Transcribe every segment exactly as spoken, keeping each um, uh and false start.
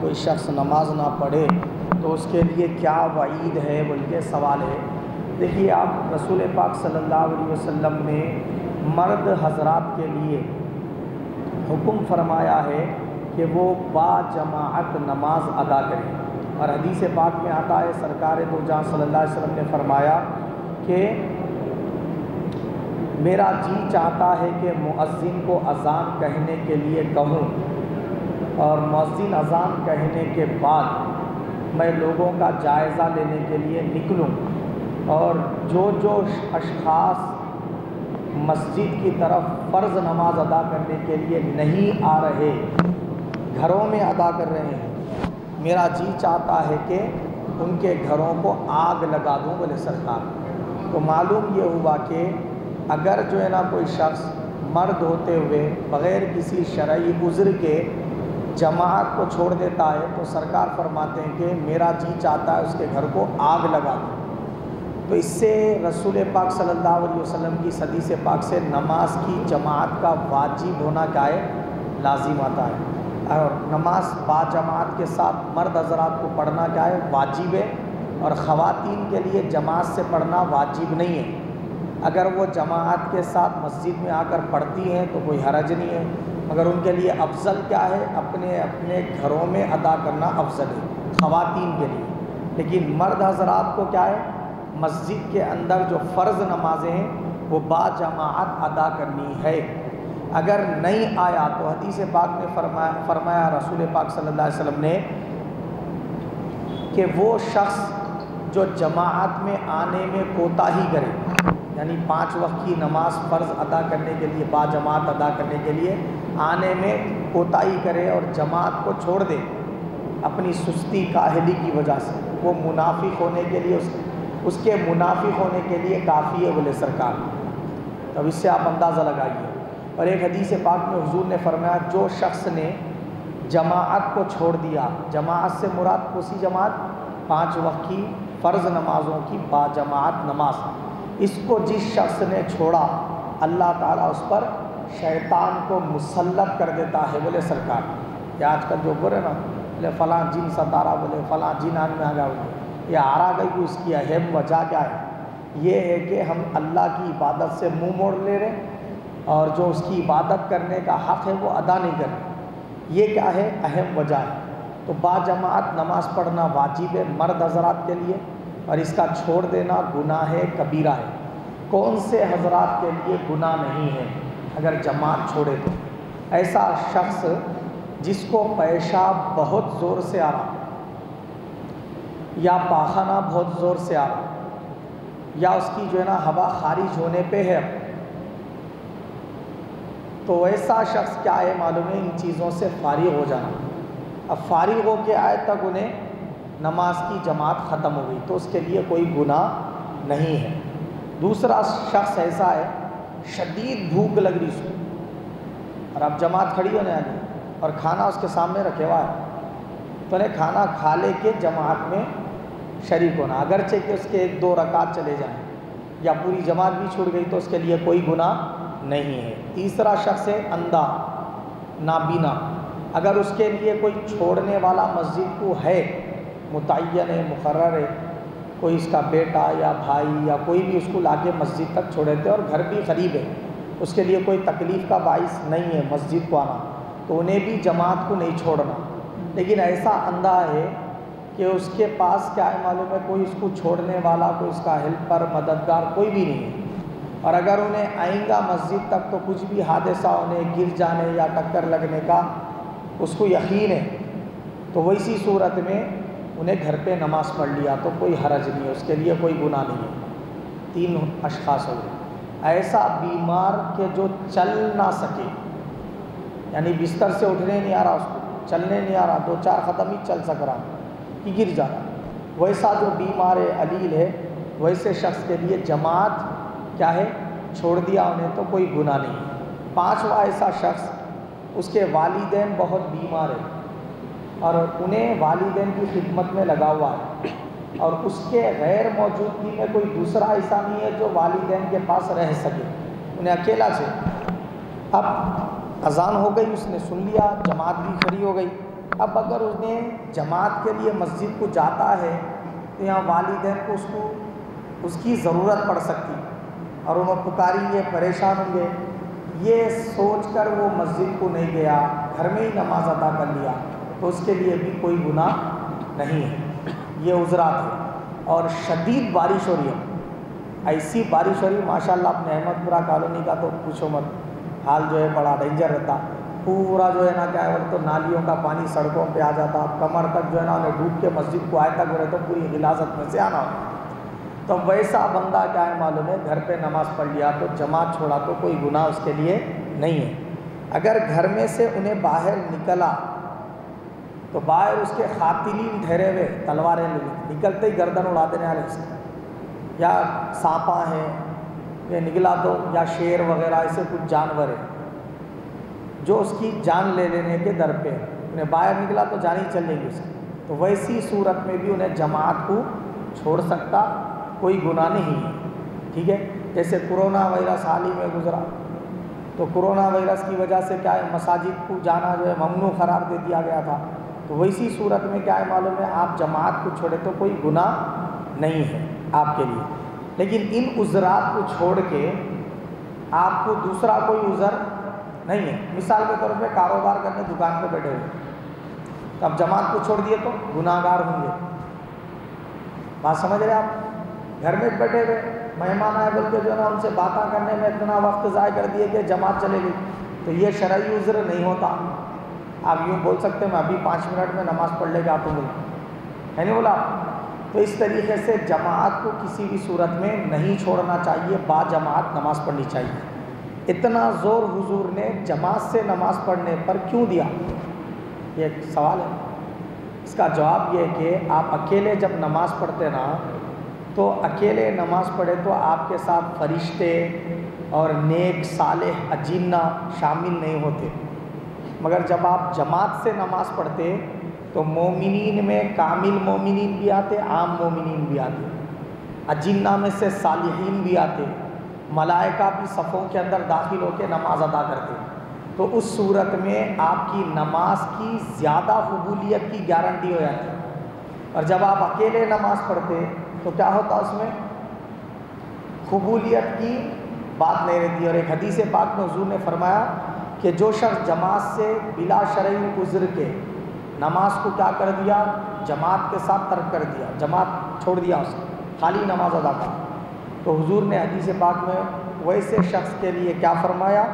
کوئی شخص نماز نہ پڑھے تو اس کے لیے کیا وعید ہے، بلکہ سوال ہے۔ دیکھیے، آپ رسول پاک صلی اللہ علیہ وسلم نے مرد حضرات کے لیے حکم فرمایا ہے کہ وہ با جماعت نماز ادا کریں، اور حدیث پاک میں آتا ہے سرکار دو جہاں صلی اللہ علیہ وسلم نے فرمایا کہ میرا جی چاہتا ہے کہ مؤذن کو اذان کہنے کے لیے کہوں، اور مؤذن اذان کہنے کے بعد میں لوگوں کا جائزہ لینے کے لیے نکلوں، اور جو جو اشخاص مسجد کی طرف فرض نماز ادا کرنے کے لیے نہیں آ رہے، گھروں میں ادا کر رہے ہیں، میرا جی چاہتا ہے کہ ان کے گھروں کو آگ لگا دوں، بولے سرکار۔ تو معلوم یہ ہوا کہ اگر جو ہے نا کوئی شخص مرد ہوتے ہوئے بغیر کسی شرعی عذر کے جماعت کو چھوڑ دیتا ہے تو سرکار فرماتے ہیں کہ میرا جی چاہتا ہے اس کے گھر کو آگ لگا دوں۔ تو اس سے رسول پاک صلی اللہ علیہ وسلم کی حدیث پاک سے نماز کی جماعت کا واجب ہونا کیا ہے، لازم آتا ہے، اور نماز با جماعت کے ساتھ مرد حضرات کو پڑھنا کیا ہے، واجب ہے، اور خواتین کے لیے جماعت سے پڑھنا واجب نہیں ہے۔ اگر وہ جماعت کے ساتھ مسجد میں آ کر پڑھتی ہیں تو کوئی حرج نہیں ہے، مگر ان کے لیے افضل کیا ہے، اپنے اپنے گھروں میں ادا کرنا افضل ہے خواتین کے لیے۔ لیکن مرد حضرات کو کیا ہے، مسجد کے اندر جو فرض نمازیں ہیں وہ با جماعت ادا کرنی ہے۔ اگر نہیں آیا تو حدیث پاک نے فرمایا فرمایا رسول پاک صلی اللہ علیہ وسلم نے کہ وہ شخص جو جماعت میں آنے میں کوتاہی کرے، یعنی پانچ وقت کی نماز فرض ادا کرنے کے لیے، با جماعت ادا کرنے کے لیے آنے میں کوتاہی کرے اور جماعت کو چھوڑ دے اپنی سستی کاہلی کی وجہ سے، وہ منافق ہونے کے لیے اس اس کے منافق ہونے کے لیے کافی ہے، بولے سرکار۔ تو اب اس سے آپ اندازہ لگائیے۔ اور ایک حدیث پاک میں حضور نے فرمایا جو شخص نے جماعت کو چھوڑ دیا، جماعت سے مراد کوسی جماعت، پانچ وقت کی فرض نمازوں کی با جماعت نماز، اس کو جس شخص نے چھوڑا اللہ تعالیٰ اس پر شیطان کو مسلط کر دیتا ہے، بولے سرکار۔ کہ آج کل جو بولے نا، بولے فلاں جن ستارہ، بولے فلاں جن آن میں آ گیا، بولے یہ آ رہا گئی کہ اس کی اہم وجہ کیا ہے، یہ ہے کہ ہم اللہ کی عبادت سے منہ موڑ لے رہے ہیں، اور جو اس کی عبادت کرنے کا حق ہے وہ ادا نہیں کر رہے، یہ کیا ہے، اہم وجہ ہے۔ تو با جماعت نماز پڑھنا واجب ہے مرد حضرات کے لیے، اور اس کا چھوڑ دینا گناہ کبیرہ ہے۔ کون سے حضرات کے لیے گناہ نہیں ہے اگر جماعت چھوڑے تو؟ ایسا شخص جس کو پیشاب بہت زور سے آ رہا، یا پاخانہ بہت زور سے آ رہا، یا اس کی جو ہے نا ہوا خارج ہونے پہ ہے، تو ایسا شخص کیا ہے معلوم ہے، ان چیزوں سے فارغ ہو جانا۔ اب فارغ ہو کے آئے تک انہیں نماز کی جماعت ختم ہو گئی تو اس کے لیے کوئی گناہ نہیں ہے۔ دوسرا شخص ایسا ہے شدید بھوک لگ رہی اس کو، اور اب جماعت کھڑی ہونے آئی اور کھانا اس کے سامنے رکھے ہوا ہے، تو انہیں کھانا کھا لے کے جماعت میں شریک ہونا، اگرچہ کہ اس کے ایک دو رکعت چلے جائیں یا پوری جماعت بھی چھوٹ گئی تو اس کے لیے کوئی گناہ نہیں ہے۔ تیسرا شخص ہے اندھا، نابینا، اگر اس کے لیے کوئی چھوڑنے والا مسجد کو ہے، متعین ہے، مقرر ہے، کوئی اس کا بیٹا یا بھائی یا کوئی بھی اس کو لا کے مسجد تک چھوڑے تھے اور گھر بھی قریب ہے، اس کے لیے کوئی تکلیف کا باعث نہیں ہے مسجد کو آنا، تو انہیں بھی جماعت کو نہیں چھوڑنا۔ لیکن ایسا اندھا ہے کہ اس کے پاس کیا ہے معلوم ہے، کوئی اس کو چھوڑنے والا، کوئی اس کا ہیلپر، مددگار کوئی بھی نہیں ہے، اور اگر انہیں آئیں گا مسجد تک تو کچھ بھی حادثہ انہیں گر جانے یا ٹکر لگنے کا اس کو یقین ہے، تو ویسی صورت میں انہیں گھر پہ نماز پڑھ لیا تو کوئی حرج نہیں ہے، اس کے لیے کوئی گناہ نہیں ہے۔ تین اشخاص ہو گئے۔ ایسا بیمار کہ جو چل نہ سکے، یعنی بستر سے اٹھنے نہیں آ رہا، اس کو چلنے نہیں آ رہا، دو چار قدم ہی چل سک رہا کہ گر جا رہا، ویسا جو بیمار علیل ہے، ویسے شخص کے لیے جماعت کیا ہے، چھوڑ دیا انہیں تو کوئی گناہ نہیں ہے۔ پانچواں ایسا شخص اس کے والدین بہت بیمار ہیں اور انہیں والدین کی خدمت میں لگا ہوا ہے، اور اس کے غیر موجودگی میں کوئی دوسرا ایسا نہیں ہے جو والدین کے پاس رہ سکے، انہیں اکیلا سے۔ اب اذان ہو گئی، اس نے سن لیا، جماعت بھی کھڑی ہو گئی، اب اگر اس نے جماعت کے لیے مسجد کو جاتا ہے تو یہاں والدین کو اس کو اس کی ضرورت پڑ سکتی اور وہ پکاریں گے، پریشان ہوں گے، یہ سوچ کر وہ مسجد کو نہیں گیا، گھر میں ہی نماز ادا کر لیا، تو اس کے لیے بھی کوئی گناہ نہیں ہے، یہ عذرات ہے۔ اور شدید بارش ہو رہی ہے، ایسی بارش ہو رہی ہے ماشاء اللہ، اپنے احمد پورہ کالونی کا تو پوچھو مت، حال جو ہے بڑا ڈینجر رہتا، پورا جو ہے نا کیا ہے تو نالیوں کا پانی سڑکوں پہ آ جاتا، کمر تک جو ہے نا انہیں ڈوب کے مسجد کو آئے تک ہو رہے تو پوری غلاظت میں سے آنا ہوتا۔ تو ویسا بندہ کیا ہے معلوم ہے، گھر پہ نماز پڑھ لیا تو جماعت چھوڑا تو کوئی گناہ اس کے لیے نہیں ہے۔ اگر گھر میں سے انہیں باہر نکلا تو باہر اس کے قاتلین ٹھہرے ہوئے تلواریں نکلتے ہی گردن اڑا دینے والے اس کے، یا سانپا ہیں یہ نکلا تو، یا شیر وغیرہ ایسے کچھ جانور ہیں جو اس کی جان لے لینے کے در پہ، انہیں باہر نکلا تو جان ہی چل جائے گی اس کی، تو ویسی صورت میں بھی انہیں جماعت کو چھوڑ سکتا، کوئی گناہ نہیں ہے، ٹھیک ہے۔ جیسے کرونا وائرس حال ہی میں گزرا تو کرونا وائرس کی وجہ سے کیا ہے مساجد کو جانا جو ہے ممنوع قرار دے دیا گیا تھا، تو ویسی صورت میں کیا ہے معلوم ہے آپ جماعت کو چھوڑے تو کوئی گناہ نہیں ہے آپ کے لیے۔ لیکن ان عذرات کو چھوڑ کے آپ کو دوسرا کوئی عذر نہیں ہے، مثال کے طور پہ کاروبار کرنے دکان پہ بیٹھے ہوئے، تو اب جماعت کو چھوڑ دیے تو گناہ گار ہوں گے، بات سمجھ رہے آپ؟ گھر میں بیٹھے ہوئے مہمان آئے بول کے جو ہے نا ان سے باتیں کرنے میں اتنا وقت ضائع کر دیے کہ جماعت چلے گئی، تو یہ شرعی عذر نہیں ہوتا۔ آپ یوں بول سکتے میں ابھی پانچ منٹ میں نماز پڑھ لے کے آپ کو ملا ہے نہیں بولا؟ تو اس طریقے سے جماعت کو کسی بھی صورت میں نہیں چھوڑنا چاہیے، با جماعت نماز پڑھنی چاہیے۔ اتنا زور حضور نے جماعت سے نماز پڑھنے پر کیوں دیا؟ یہ ایک سوال ہے، اس کا جواب یہ ہے کہ آپ اکیلے جب نماز پڑھتے نا تو اکیلے نماز پڑھے تو آپ کے ساتھ فرشتے اور نیک صالح اجنہ شامل نہیں ہوتے، مگر جب آپ جماعت سے نماز پڑھتے تو مومنین میں کامل مومنین بھی آتے، عام مومنین بھی آتے، اجنہ میں سے صالحین بھی آتے، ملائکہ بھی صفوں کے اندر داخل ہو کے نماز ادا کرتے، تو اس صورت میں آپ کی نماز کی زیادہ قبولیت کی گارنٹی ہو جاتی۔ اور جب آپ اکیلے نماز پڑھتے تو کیا ہوتا اس میں قبولیت کی بات نہیں رہتی۔ اور ایک حدیث پاک میں حضور نے فرمایا کہ جو شخص جماعت سے بلا شرعی عذر کے نماز کو کیا کر دیا، جماعت کے ساتھ ترک کر دیا، جماعت چھوڑ دیا، اس خالی نماز ادا کر، تو حضور نے حدیث پاک میں ویسے شخص کے لیے کیا فرمایا؟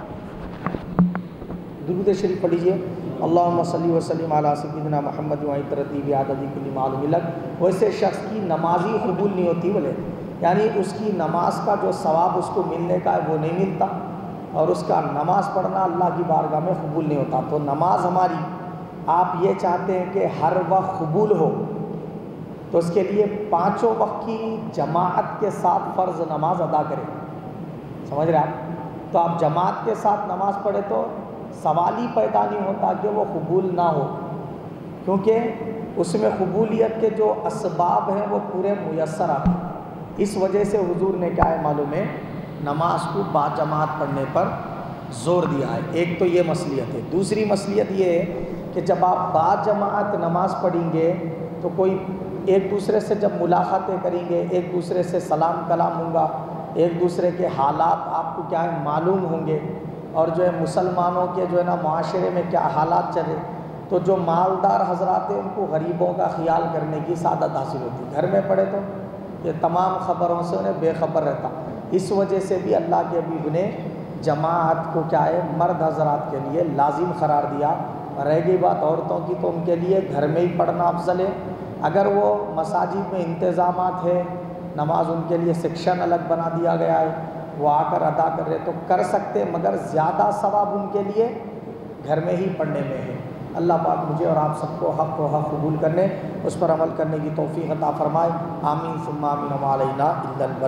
درود شریف پڑھ لیجیے، اللہم صلی وسلم علی سیدنا محمد و ترتیب عدد کل معلوم لک۔ ویسے شخص کی نماز ہی قبول نہیں ہوتی بولے، یعنی اس کی نماز کا جو ثواب اس کو ملنے کا ہے وہ نہیں ملتا، اور اس کا نماز پڑھنا اللہ کی بارگاہ میں قبول نہیں ہوتا۔ تو نماز ہماری آپ یہ چاہتے ہیں کہ ہر وقت قبول ہو، تو اس کے لیے پانچوں وقت کی جماعت کے ساتھ فرض نماز ادا کریں، سمجھ رہے آپ؟ تو آپ جماعت کے ساتھ نماز پڑھے تو سوال ہی پیدا نہیں ہوتا کہ وہ قبول نہ ہو، کیونکہ اس میں قبولیت کے جو اسباب ہیں وہ پورے میسر آتے ہیں۔ اس وجہ سے حضور نے کیا ہے معلوم ہے نماز کو با جماعت پڑھنے پر زور دیا ہے۔ ایک تو یہ مصلیت ہے، دوسری مصلیت یہ ہے کہ جب آپ با جماعت نماز پڑھیں گے تو کوئی ایک دوسرے سے جب ملاقاتیں کریں گے، ایک دوسرے سے سلام کلام ہوں گا، ایک دوسرے کے حالات آپ کو کیا ہے معلوم ہوں گے، اور جو ہے مسلمانوں کے جو ہے نا معاشرے میں کیا حالات چلے، تو جو مالدار حضرات ہیں ان کو غریبوں کا خیال کرنے کی سعادت حاصل ہوتی۔ گھر میں پڑھے تو یہ تمام خبروں سے انہیں بے خبر رہتا۔ اس وجہ سے بھی اللہ کے حبیب نے جماعت کو کیا ہے مرد حضرات کے لیے لازم قرار دیا، اور رہ گئی بات عورتوں کی تو ان کے لیے گھر میں ہی پڑھنا افضل ہے۔ اگر وہ مساجد میں انتظامات ہے، نماز ان کے لیے سیکشن الگ بنا دیا گیا ہے، وہ آ کر ادا کر رہے تو کر سکتے، مگر زیادہ ثواب ان کے لیے گھر میں ہی پڑھنے میں ہے۔ اللہ پاک مجھے اور آپ سب کو حق و حق قبول کرنے، اس پر عمل کرنے کی توفیق عطا فرمائے، آمین ثم آمین، وعلینا الا البلاغ۔